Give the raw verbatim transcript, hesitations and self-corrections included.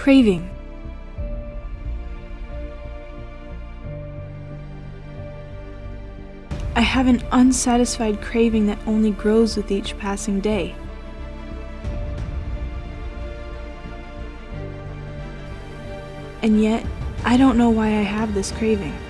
Craving. I have an unsatisfied craving that only grows with each passing day. And yet, I don't know why I have this craving.